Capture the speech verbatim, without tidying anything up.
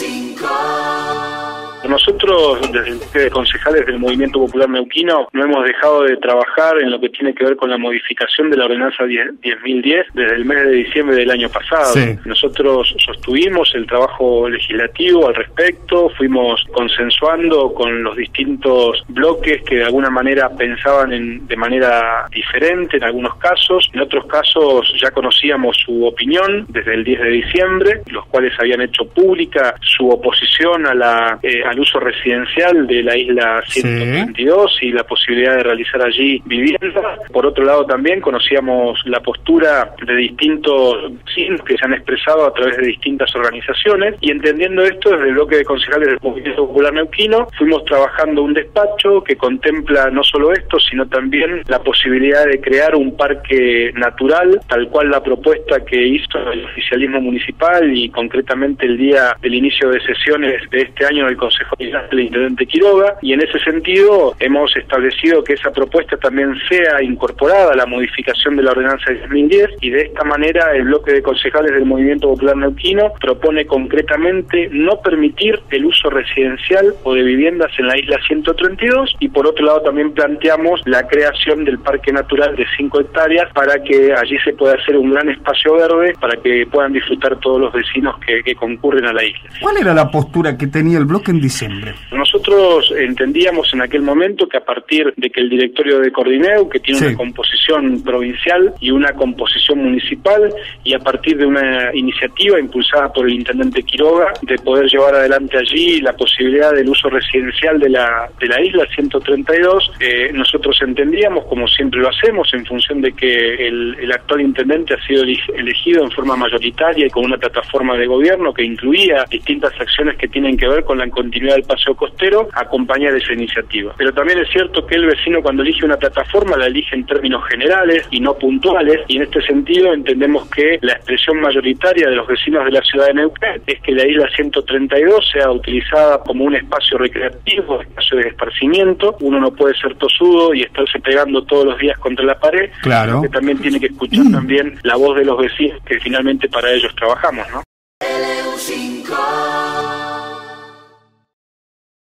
Nosotros, desde concejales del Movimiento Popular Neuquino, no hemos dejado de trabajar en lo que tiene que ver con la modificación de la ordenanza diez mil diez desde el mes de diciembre del año pasado. Sí. Nosotros sostuvimos el trabajo legislativo al respecto, fuimos consensuando con los distintos bloques que de alguna manera pensaban en, de manera diferente en algunos casos. En otros casos ya conocíamos su opinión desde el diez de diciembre, los cuales habían hecho pública su oposición a la eh, al uso residencial de la isla ciento treinta y dos sí. y la posibilidad de realizar allí viviendas. Por otro lado también conocíamos la postura de distintos signos que se han expresado a través de distintas organizaciones, y entendiendo esto, desde el bloque de concejales del Movimiento Popular Neuquino fuimos trabajando un despacho que contempla no solo esto, sino también la posibilidad de crear un parque natural, tal cual la propuesta que hizo el oficialismo municipal y concretamente el día del inicio de sesiones de este año del Consejo del Intendente Quiroga, y en ese sentido hemos establecido que esa propuesta también sea incorporada a la modificación de la ordenanza de diez mil diez, y de esta manera el bloque de concejales del Movimiento Popular Neuquino propone concretamente no permitir el uso residencial o de viviendas en la isla ciento treinta y dos, y por otro lado también planteamos la creación del parque natural de cinco hectáreas para que allí se pueda hacer un gran espacio verde para que puedan disfrutar todos los vecinos que, que concurren a la isla. ¿Cuál era la postura que tenía el bloque en diciembre? Nosotros entendíamos en aquel momento que a partir de que el directorio de Cordineu, que tiene sí. una composición provincial y una composición municipal, y a partir de una iniciativa impulsada por el intendente Quiroga de poder llevar adelante allí la posibilidad del uso residencial de la de la isla ciento treinta y dos, eh, nosotros entendíamos, como siempre lo hacemos, en función de que el, el actual intendente ha sido elegido en forma mayoritaria y con una plataforma de gobierno que incluía distintas acciones que tienen que ver con la continuidad del paseo costero, acompañar esa iniciativa. Pero también es cierto que el vecino, cuando elige una plataforma, la elige en términos generales y no puntuales, y en este sentido entendemos que la expresión mayoritaria de los vecinos de la ciudad de Neuquén es que la isla ciento treinta y dos sea utilizada como un espacio recreativo, espacio de esparcimiento. Uno no puede ser tosudo y estarse pegando todos los días contra la pared, claro. que también tiene que escuchar también la voz de los vecinos, que finalmente para ellos trabajamos, ¿no?